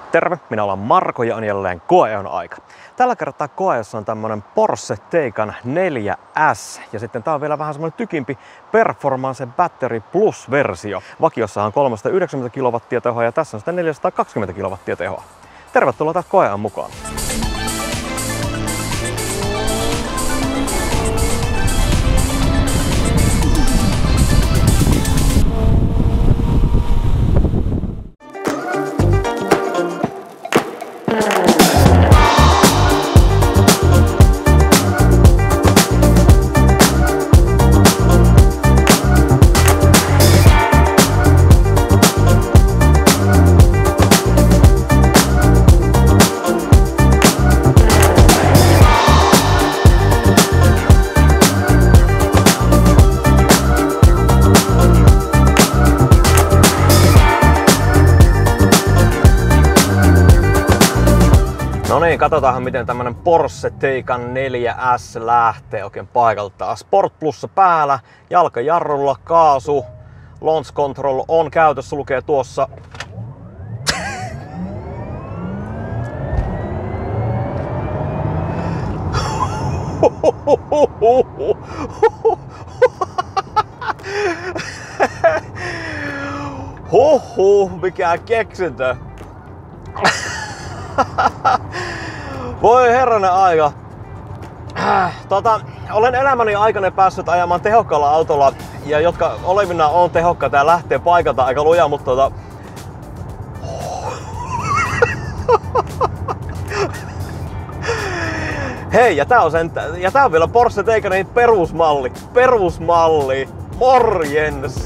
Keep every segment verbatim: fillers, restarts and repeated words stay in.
Terve, minä olen Marko ja on jälleen koeajon aika. Tällä kertaa koeajossa on tämmönen Porsche Taycan neljä S ja sitten tää on vielä vähän semmonen tykimpi Performance Battery Plus-versio. Vakiossa on kolmesataayhdeksänkymmentä kilowattia tehoa ja tässä on sitten neljäsataakaksikymmentä kilowattia tehoa. Tervetuloa taas koeajon mukaan. No niin, katsotaanhan miten tämmönen Porsche Taycan neljä S lähtee oikein paikaltaan. Sport Plussa päällä, jalka jarrulla, kaasu, launch control on käytössä, lukee tuossa. Huhhuh, mikä keksintö. Voi herranen aika. Tota, olen elämäni aikana päässyt ajamaan tehokkaalla autolla, ja jotka olevinaan on tehokkaita ja lähtee paikalta aika lujaa, mutta tota... Hei, ja tää on, sen, ja tää on vielä Porsche Taycanin perusmalli. Perusmalli. Morjens!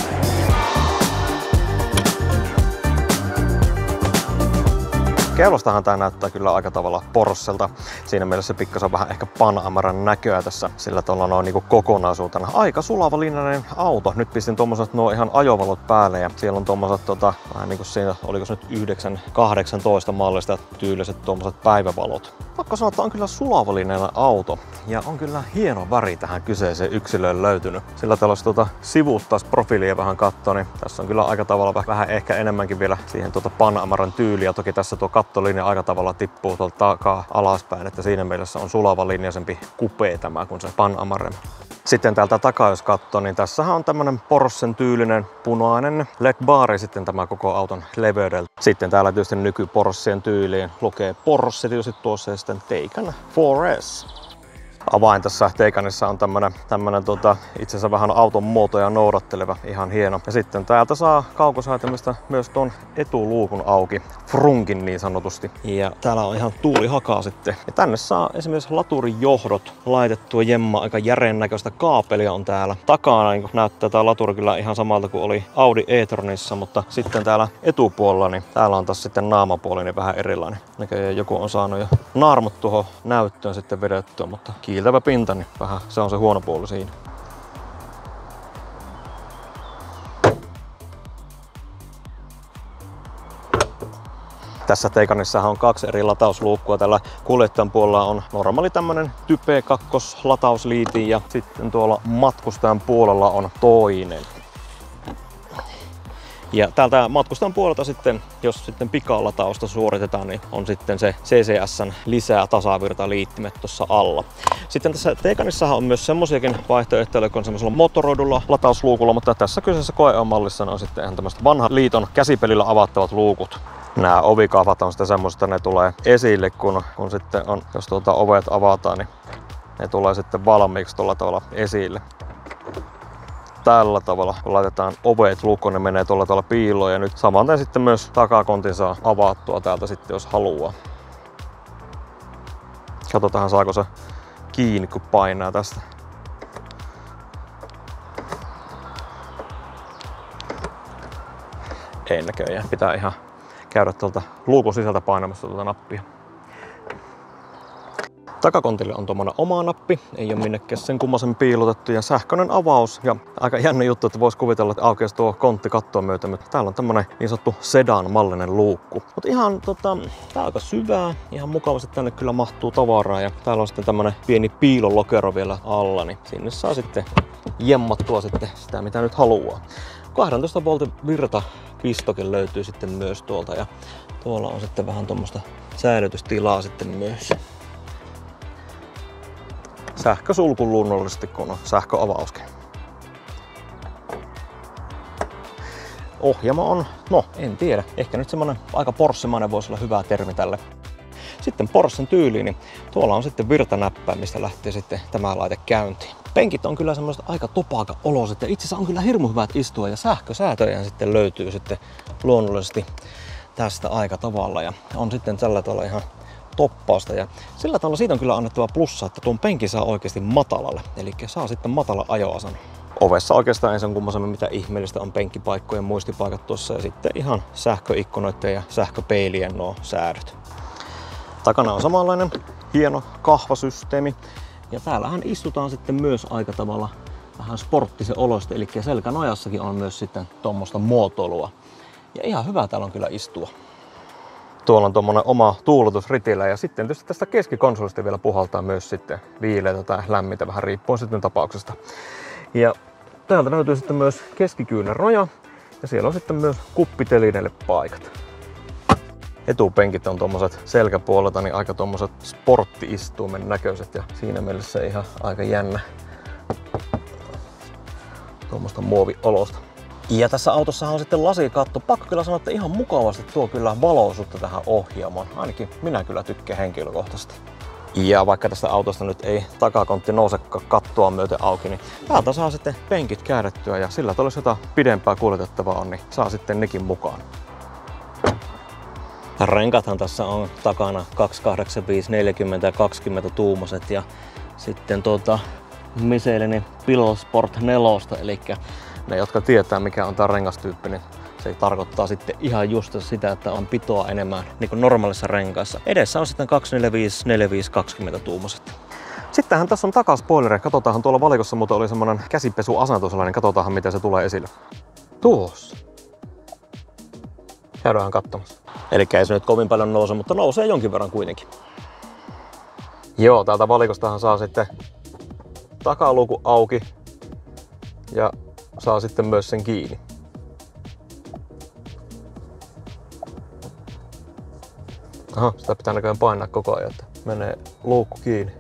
Keulostahan tää näyttää kyllä aika tavalla Porschelta. Siinä mielessä pikkasen vähän ehkä Panameran näköä tässä, sillä tuolla on niinku kokonaisuutena aika sulavalinjainen auto. Nyt pistin tommoset nuo ihan ajovalot päälle ja siellä on tommoset tota, vähän niinku siinä, oliko se nyt yhdeksän kahdeksantoista mallista tyyliset tommoset päivävalot. Pakko sanoa, että on kyllä sulavalinjainen auto ja on kyllä hieno väri tähän kyseiseen yksilöön löytynyt. Sillä tällaista tuota, sivuuttaisi profiilia vähän kattoo, niin tässä on kyllä aika tavalla vähän ehkä enemmänkin vielä siihen tuota Panameran tyyliä. Toki tässä tuo kattolinja aika tavalla tippuu tuolta takaa alaspäin, että siinä mielessä on sulavalinjaisempi kupee tämä kuin se Panamera. Sitten täältä takaa jos katsoo, niin tässähän on tämmönen Porschen tyylinen punainen L E D-baari sitten tämä koko auton leveydeltä. Sitten täällä tietysti nyky Porschen tyyliin lukee Porsche tietysti tuossa ja sitten Taycan neljä S. Avain tässä Taycanissa on tämmönen, tämmönen tota, itse asiassa vähän auton muotoja noudatteleva, ihan hieno. Ja sitten täältä saa kaukosäätimistä myös tuon etuluukun auki, frunkin niin sanotusti. Ja täällä on ihan tuulihakaa sitten. Ja tänne saa esimerkiksi laturijohdot laitettua jemma, aika järeen näköistä kaapelia on täällä. Takana niin näyttää tää laturi kyllä ihan samalta kuin oli Audi e-tronissa, mutta sitten täällä etupuolella, niin täällä on taas sitten naamapuoli niin vähän erilainen. Näköjään joku on saanut jo naarmut tuohon näyttöön sitten vedettyä, mutta kiiltävä pinta, niin vähän se on se huono puoli siinä. Tässä Taycanissahan on kaksi eri latausluukkua. Tällä kuljettajan puolella on normaali tämmönen Type kaksi latausliitin ja sitten tuolla matkustajan puolella on toinen. Ja täältä matkustajan puolelta sitten, jos sitten pikalatausta suoritetaan, niin on sitten se C C S:n lisää tasavirtaliittimet tuossa alla. Sitten tässä Taycanissahan on myös semmosiakin vaihtoehtoja, kun on semmoisella motoroidulla latausluukulla, mutta tässä kyseisessä koeajon-mallissa on sitten ihan tämmöiset vanhan liiton käsipelillä avattavat luukut. Nämä ovikahvat on sitten semmoista, ne tulee esille, kun, kun sitten on, jos tuota ovet avataan, niin ne tulee sitten valmiiksi tuolla tavalla esille. Tällä tavalla, kun laitetaan ovet lukkoon, ne menee tuolla tavalla piiloon ja nyt samantain sitten myös takakontin saa avattua täältä sitten, jos haluaa. Katsotaan saako se kiinni, kun painaa tästä. Ei näköjään, pitää ihan käydä tuolta luukun sisältä painamassa tuota nappia. Takakontille on tuommoinen oma nappi, ei ole minnekään sen kummasen piilotettu ja sähköinen avaus. Ja aika jännä juttu, että voisi kuvitella, että aukeaisi tuo kontti kattoa myöten, mutta täällä on tämmönen niin sanottu sedan-mallinen luukku. Mutta ihan tota, tää on aika syvää, ihan mukavasti tänne kyllä mahtuu tavaraa ja täällä on sitten tämmönen pieni piilolokero vielä alla, niin sinne saa sitten jemmattua sitten sitä mitä nyt haluaa. kaksitoista voltin virtapistokin löytyy sitten myös tuolta ja Tuolla on sitten vähän tuommoista säilytystilaa sitten myös. Sähkösulku luonnollisesti, kun on sähköavauskin. Ohjaamo on, no en tiedä, ehkä nyt semmonen aika porssemainen voisi olla hyvä termi tälle. Sitten Porschen tyyliin, niin tuolla on sitten virtanäppää, mistä lähtee sitten tämä laite käyntiin. Penkit on kyllä semmoista aika tupaka oloiset ja itse asiassa on kyllä hirmu hyvät istua ja sähkösäätöjä sitten löytyy sitten luonnollisesti tästä aika tavalla ja on sitten tällä tavalla ihan toppausta ja sillä tavalla siitä on kyllä annettava plussa, että tuon penkin saa oikeasti matalalle, eli saa sitten matala ajoasan. Ovessa oikeastaan ei sen kummoisemmin mitä ihmeellistä, on penkkipaikkojen muistipaikat tuossa ja sitten ihan sähköikkunoiden ja sähköpeilien nuo säädöt. Takana on samanlainen hieno kahvasysteemi ja täällähän istutaan sitten myös aika tavalla vähän sporttisen olosta, eli selkänojassakin on myös sitten tuommoista muotoilua. Ja ihan hyvä täällä on kyllä istua. Tuolla on tuommoinen oma tuuletus ritillä ja sitten tietysti tästä keskikonsolista vielä puhaltaa myös sitten viileitä tai lämmintä, vähän riippuen sitten tapauksesta. Ja täältä löytyy sitten myös keskikyynän roja ja siellä on sitten myös kuppitelineille paikat. Etupenkit on tuommoiset selkäpuolelta niin aika tuommoiset sportti-istuimen näköiset ja siinä mielessä ihan aika jännä tuommoista muoviolosta. Ja tässä autossa on sitten lasikatto. Pakko kyllä sanoa, että ihan mukavasti tuo kyllä valoisuutta tähän ohjaamoon. Ainakin minä kyllä tykkään henkilökohtaisesti. Ja vaikka tästä autosta nyt ei takakontti nousekaan kattoa myöten auki, niin täältä saa sitten penkit käännettyä ja sillä olisi jotain pidempää kuljetettavaa on, niin saa sitten nekin mukaan. Renkathan tässä on takana kaksisataakahdeksankymmentäviisi, neljäkymmentä ja kaksikymmentä tuumaset ja sitten tuota Michelinin Pilosport nelosta, eli ne, jotka tietää mikä on tämä rengastyyppi, niin se tarkoittaa sitten ihan just sitä, että on pitoa enemmän niin kuin normaalissa renkaissa. Edessä on sitten kaksisataaneljäkymmentäviisi, neljäkymmentäviisi, kaksikymmentä tuumaset. Sittenhän tässä on takaspoileri. Katsotaanhan tuolla valikossa, mutta oli semmonen käsipesuasentus, niin katsotaanhan miten se tulee esille. Tuossa. Käydään katsomassa. Eli ei se nyt kovin paljon nouse, mutta nousee jonkin verran kuitenkin. Joo, täältä valikostahan saa sitten takaluku auki ja saa sitten myös sen kiinni. Aha, sitä pitää näköjään painaa koko ajan, että menee luukku kiinni.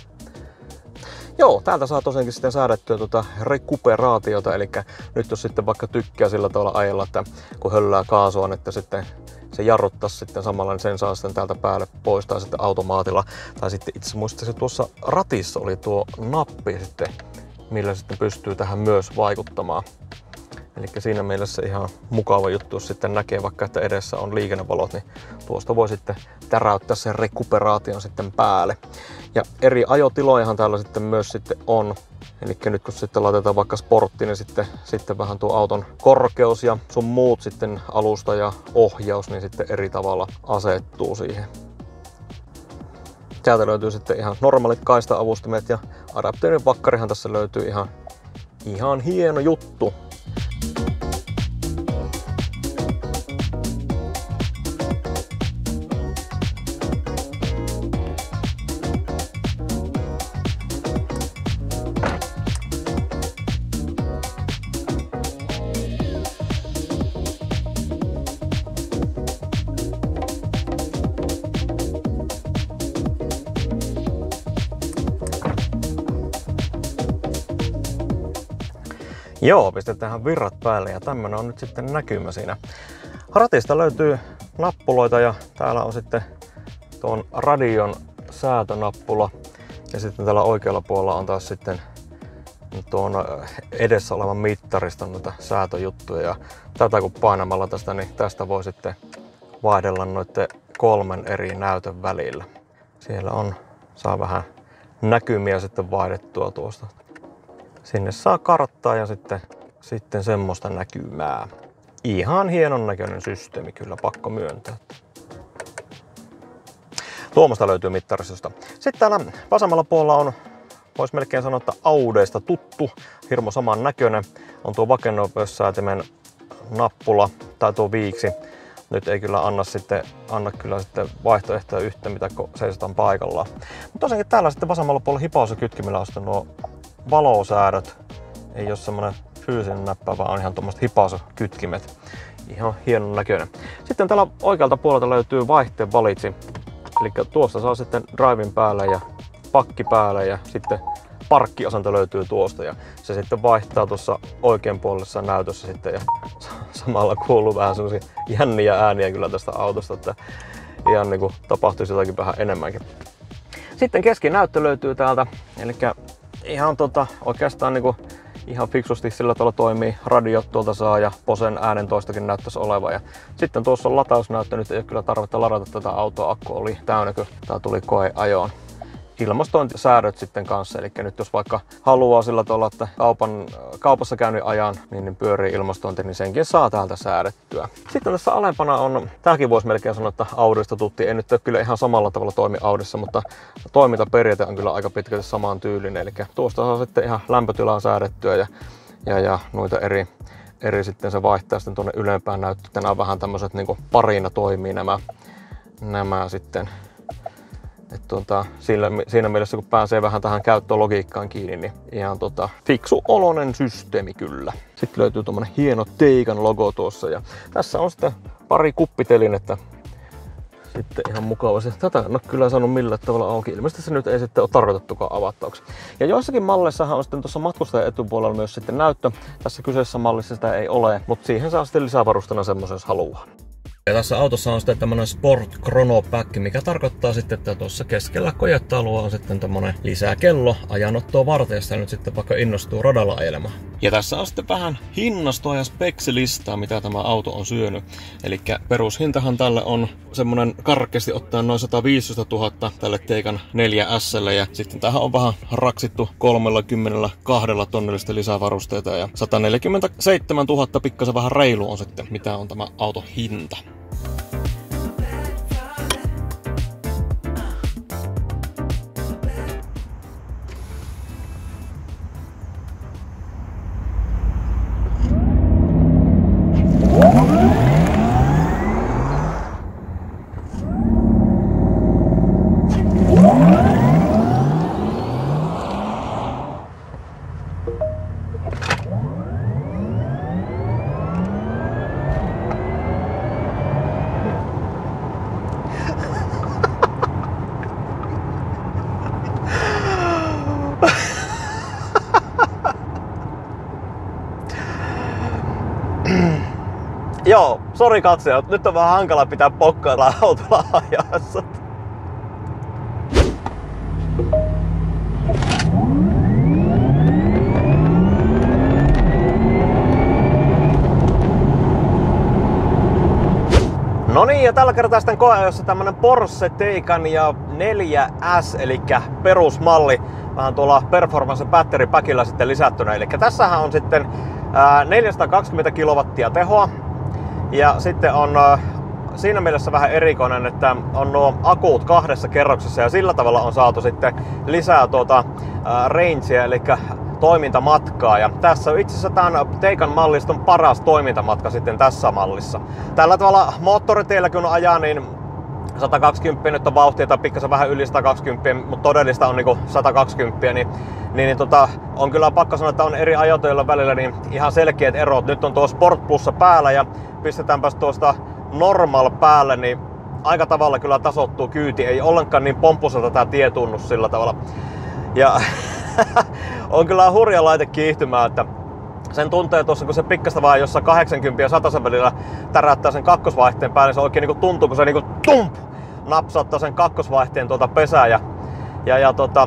Joo, täältä saa tosiaankin sitten säädettyä tuota rekuperaatiota, eli nyt jos sitten vaikka tykkää sillä tavalla ajella, että kun höllää kaasua, niin että sitten se jarruttaisi sitten samalla, niin sen saa sitten täältä päälle poistaa sitten automaatilla. Tai sitten itse muistaakseni tuossa ratissa oli tuo nappi sitten, millä sitten pystyy tähän myös vaikuttamaan. Eli siinä mielessä ihan mukava juttu, jos sitten näkee vaikka, että edessä on liikennevalot, niin tuosta voi sitten täräyttää sen rekuperaation sitten päälle. Ja eri ajotilojahan täällä sitten myös sitten on. Eli nyt kun sitten laitetaan vaikka sportti, niin sitten, sitten vähän tuo auton korkeus ja sun muut sitten alusta ja ohjaus, niin sitten eri tavalla asettuu siihen. Täältä löytyy sitten ihan normaalit kaista-avustimet ja adapteerin vakkarihan tässä löytyy ihan, ihan hieno juttu. Joo, pistetään virrat päälle ja tämmönen on nyt sitten näkymä siinä. Ratista löytyy nappuloita ja täällä on sitten tuon radion säätönappula ja sitten täällä oikealla puolella on taas sitten tuon edessä olevan mittariston näitä säätöjuttuja ja tätä kun painamalla tästä, niin tästä voi sitten vaihdella noiden kolmen eri näytön välillä. Siellä on, saa vähän näkymiä sitten vaihdettua tuosta. Sinne saa karttaa ja sitten, sitten semmoista näkymää. Ihan hienon näköinen systeemi kyllä, pakko myöntää. Tuommoista löytyy mittaristosta. Sitten täällä vasemmalla puolella on, voisi melkein sanoa, että Audeista tuttu, hirmu saman näköinen. On tuo vakenopeussäätimen nappula tai tuo viiksi. Nyt ei kyllä anna sitten, anna kyllä sitten vaihtoehtoja yhtä, mitä seisotaan paikallaan. Mutta tosiaankin täällä sitten vasemmalla puolella hipaus- ja kytkimillä on sitten nuo valosäädöt. Ei ole semmonen fyysinen näppä, vaan on ihan tuommoiset hipauskytkimet. Ihan hienon näköinen. Sitten täällä oikealta puolelta löytyy vaihteen valitsi. Eli tuosta saa sitten drivin päälle ja pakki päälle ja sitten parkkiasento löytyy tuosta ja se sitten vaihtaa tuossa oikean puolessa näytössä sitten ja samalla kuuluu vähän semmosia jänniä ääniä kyllä tästä autosta, että ihan niinku tapahtuisi jotakin vähän enemmänkin. Sitten keskinäyttö löytyy täältä, eli ihan tota oikeastaan niinku ihan fiksusti sillä tavalla toimii. Radiot tuolta saa ja Bosen äänentoistokin näyttäisi olevan. Ja sitten tuossa on latausnäyttö, nyt ei ole kyllä tarvetta ladata tätä autoa, akku oli täynnä, kun tää tuli koeajoon. Ilmastointisäädöt sitten kanssa, eli nyt jos vaikka haluaa sillä tavalla, että kaupan, kaupassa käynnin ajan niin pyörii ilmastointi, niin senkin saa täältä säädettyä. Sitten tässä alempana on, tämäkin voisi melkein sanoa, että Audista tuttiin, ei nyt ole kyllä ihan samalla tavalla toimi Audissa, mutta toimintaperiaate on kyllä aika pitkälti samaan tyylinen, eli tuosta saa sitten ihan lämpötilaa säädettyä ja, ja, ja noita eri, eri sitten se vaihtaa sitten tuonne ylempään näyttää, että nämä vähän tämmöiset niin kuin parina toimii nämä, nämä sitten. Et tuota, siinä, siinä mielessä kun pääsee vähän tähän käyttölogiikkaan kiinni, niin ihan tota, fiksu oloinen systeemi kyllä. Sitten löytyy tommonen hieno Teikan logo tuossa ja tässä on sitten pari kuppitelinettä. Sitten ihan mukavasti. Tätä en ole kyllä saanut millään tavalla auki. Ilmeisesti se nyt ei sitten ole tarkoitettukaan avattavaksi. Ja joissakin malleissahan on sitten tuossa matkustajan etupuolella myös sitten näyttö. Tässä kyseisessä mallissa sitä ei ole, mutta siihen saa sitten lisävarustana semmoisen, jos haluaa. Ja tässä autossa on sitten tämmönen Sport Chrono Pack, mikä tarkoittaa sitten, että tuossa keskellä kojettaulua on sitten tämmönen lisäkello ajanottoa varten, jos nyt sitten vaikka innostuu radalla ajelemaan. Ja tässä on sitten vähän hinnastoa ja speksilistaa, mitä tämä auto on syönyt. Eli perushintahan tällä on semmonen karkeasti ottaen noin sata viisitoistatuhatta tälle Teikan neljä S:lle ja sitten tähän on vähän raksittu kolmekymmentäkaksi tonnillista lisävarusteita ja sata neljäkymmentäseitsemäntuhatta pikkasen vähän reilu on sitten, mitä on tämä auto hinta. Joo, sori katsojat, nyt on vähän hankala pitää pokkailla autolla ajassa. No niin, ja tällä kertaa sitten koeajossa tämmönen Porsche Taycan ja neljä S, eli perusmalli, vähän tuolla Performance Battery Packilla sitten lisättynä. Eli tässähän on sitten ää, neljäsataakaksikymmentä kilowattia tehoa, ja sitten on ää, siinä mielessä vähän erikoinen, että on nuo akut kahdessa kerroksessa, ja sillä tavalla on saatu sitten lisää tuota ää, rangea, eli toimintamatkaa. Ja tässä itse asiassa tämän Taycan mallista on paras toimintamatka sitten tässä mallissa. Tällä tavalla moottoriteillä kun ajaa, niin sata kaksikymmentä nyt on vauhtia tai pikkasen vähän yli sata kaksikymmentä, mutta todellista on niinku sata kaksikymmentä, niin, niin, niin tota, on kyllä pakko sanoa, että on eri ajoteilla välillä niin ihan selkeät erot. Nyt on tuo Sport Plussa päällä ja pistetäänpäs tuosta Normal päälle, niin aika tavalla kyllä tasoittuu kyyti. Ei ollenkaan niin pomppuselta tää tietunnus sillä tavalla. Ja on kyllä hurja laite kiihtymään, että sen tuntee tuossa, kun se pikkasta vaan jossain kahdeksankymmentä ja sata välillä täräyttää sen kakkosvaihteen päälle, se oikein niinku tuntuu, kun se niinku tump napsauttaa sen kakkosvaihteen tuota pesää ja, ja, ja tota...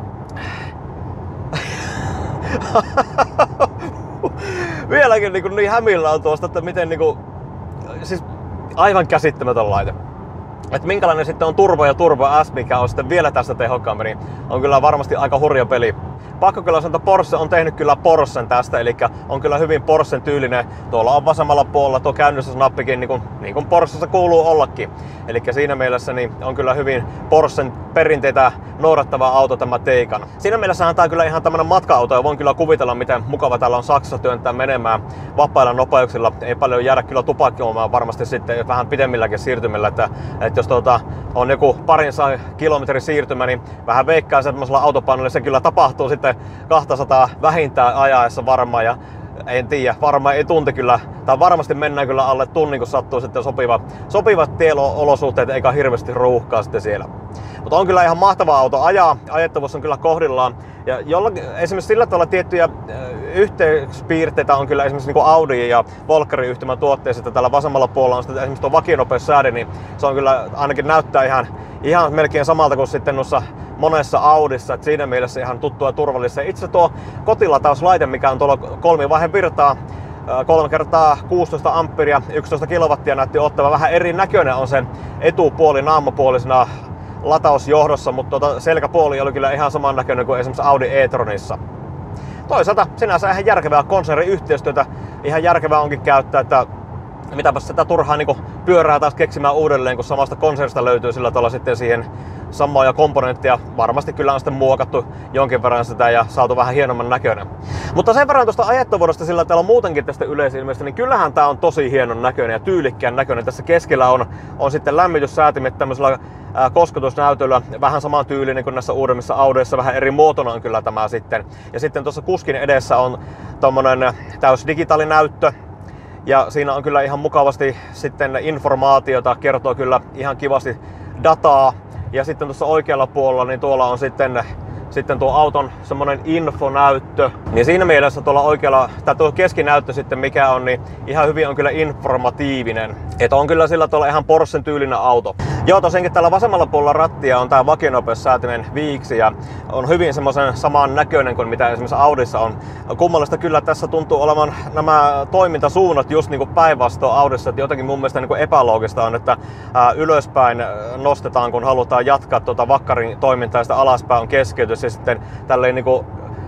vieläkin niinku niin hämillä on tuosta, että miten niinku... Siis aivan käsittämätön laite. Että minkälainen sitten on Turbo ja Turbo S, mikä on sitten vielä tästä tehokkaampi, niin on kyllä varmasti aika hurja peli. Pakko kyllä sanoa, että Porsche on tehnyt kyllä Porschen tästä, eli on kyllä hyvin Porschen tyylinen. Tuolla on vasemmalla puolella tuo käynnistysnappikin, niin kuin, niin kuin Porschessa kuuluu ollakin. Eli siinä mielessä niin on kyllä hyvin Porschen perinteitä noudattava auto tämä Taycan. Siinä mielessähän tämä on kyllä ihan tämmönen matka-auto, ja voin kyllä kuvitella, miten mukava täällä on Saksassa työntää menemään vapailla nopeuksilla. Ei paljon jäädä kyllä tupakkioimaan varmasti sitten vähän pidemmilläkin siirtymillä, että, että jos tuota, on joku parin kilometrin siirtymä, niin vähän veikkaa semmoisella autopainilla se kyllä tapahtuu sitten kaksisataa vähintään ajaessa varmaan. Ja en tiedä, varmaan ei tunti kyllä, tai varmasti mennään kyllä alle tunnin, kun sattuu sitten sopiva, sopivat tieolosuhteet, eikä hirveästi ruuhkaa sitten siellä. Mutta on kyllä ihan mahtava auto ajaa, ajettavuus on kyllä kohdillaan. Ja jollakin, esimerkiksi sillä tavalla tiettyjä yhteispiirteitä on kyllä esimerkiksi niin Audi ja Volkkarin yhtymän tuotteissa, että tällä vasemmalla puolella on sitten esimerkiksi tuo vakionopeussäädin, niin se on kyllä ainakin näyttää ihan, ihan melkein samalta kuin sitten noissa monessa Audissa, että siinä mielessä ihan tuttua ja turvallista. Itse tuo kotilatauslaite, mikä on tuolla kolmivaiheen virtaa, kolme kertaa kuusitoista amperia, yksitoista kilowattia näytti ottava. Vähän eri näköinen on sen etupuoli naamapuolisena latausjohdossa, mutta tuota selkäpuoli oli kyllä ihan saman näköinen kuin esimerkiksi Audi e-tronissa. Toisaalta sinänsä ihan järkevää konserniyhteistyötä, ihan järkevää onkin käyttää, että mitäpä sitä turhaa niin pyörää taas keksimään uudelleen, kun samasta konsernista löytyy sillä tavalla sitten siihen samoja komponentteja. Varmasti kyllä on sitten muokattu jonkin verran sitä ja saatu vähän hienomman näköinen. Mutta sen verran tuosta ajettavuudesta sillä täällä on muutenkin tästä yleisilmeestä, niin kyllähän tää on tosi hienon näköinen ja tyylikkään näköinen. Tässä keskellä on, on sitten lämmityssäätimet tämmöisellä ää, kosketusnäytöllä, vähän saman tyylinen kuin näissä uudemmissa Audeissa, vähän eri muotona on kyllä tämä sitten. Ja sitten tuossa kuskin edessä on tommonen täys digitaalinäyttö. Ja siinä on kyllä ihan mukavasti sitten informaatiota, kertoo kyllä ihan kivasti dataa. Ja sitten tuossa oikealla puolella, niin tuolla on sitten, sitten tuo auton semmonen infonäyttö. Niin siinä mielessä tuolla oikealla, tai tuo keskinäyttö sitten mikä on, niin ihan hyvin on kyllä informatiivinen. Että on kyllä sillä tuolla ihan Porschen tyylinen auto. Joo, tosiaankin tällä vasemmalla puolella rattia on tää vakionopeussäätimen viiksi ja on hyvin semmoisen saman näköinen kuin mitä esimerkiksi Audissa on. Kummallista kyllä tässä tuntuu olevan nämä toimintasuunnat just niinku päinvastoin Audissa, että jotenkin mun mielestä niinku epäloogista on, että ää, ylöspäin nostetaan kun halutaan jatkaa tuota vakkarin toimintaa ja sitä alaspäin on keskeytys ja sitten tälleen niinku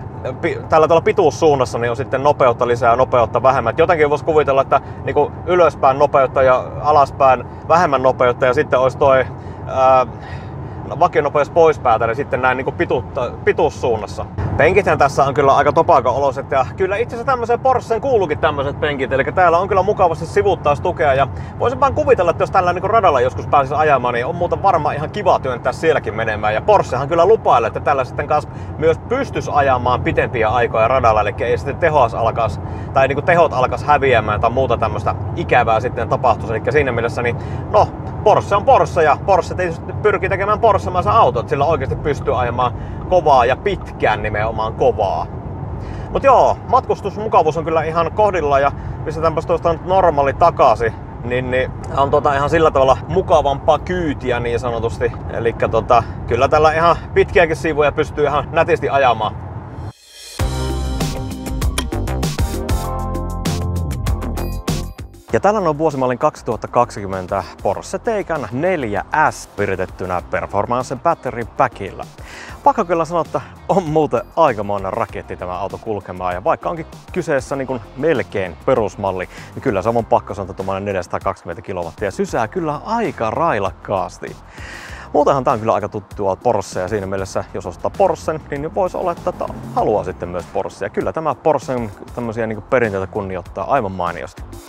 tällä tavalla pituussuunnassa niin on sitten nopeutta lisää ja nopeutta vähemmän. Et jotenkin voisi kuvitella, että niin ylöspäin nopeutta ja alaspäin vähemmän nopeutta ja sitten olisi toi ää, vakionopeus pois päältä, niin sitten näin niin pituutta, pituussuunnassa. Penkithän tässä on kyllä aika topaka-oloiset ja kyllä itse asiassa tämmöiseen Porscheen kuuluukin tämmöiset penkit, eli täällä on kyllä mukavasti sivuuttaustukea ja voisin vaan kuvitella, että jos tällä niin radalla joskus pääsisi ajamaan, niin on muuten varmaan ihan kiva työntää sielläkin menemään ja Porschehan kyllä lupailee, että tällä sitten kanssa myös pystyisi ajamaan pitempiä aikoja radalla, eli ei sitten tehos alkaisi, tai niin tehot alkaisi häviämään tai muuta tämmöistä ikävää sitten tapahtuisi, eli siinä mielessä niin no, Porsche on Porsche ja Porsche tietysti pyrkii tekemään Porschemaisen autot, sillä oikeasti pystyy ajamaan kovaa ja pitkään nimenomaan kovaa. Mut joo, matkustusmukavuus on kyllä ihan kohdilla ja pistetäänpäs tuosta nyt normaali takaisin, niin, niin on tota ihan sillä tavalla mukavampaa kyytiä niin sanotusti. Elikkä tota, kyllä tällä ihan pitkiäkin sivuja pystyy ihan nätisti ajamaan. Ja tällä on vuosimallin kaksituhattakaksikymmentä Porsche Taycan neljä S viritettynä Performance Battery Packilla. Pakko kyllä sanoa, että on muuten aikamoinen raketti tämä auto kulkemaan ja vaikka onkin kyseessä niin kuin melkein perusmalli, niin kyllä se on pakko sanoa, että tuommoinen neljäsataakaksikymmentä kilowattia sysää kyllä aika railakkaasti. Muutenhan tää on kyllä aika tuttua Porsche ja siinä mielessä, jos ostaa Porschen, niin voisi olettaa, että haluaa sitten myös Porsche. Ja kyllä tämä Porschen tämmöisiä niin perinteitä kunnioittaa aivan mainiosti.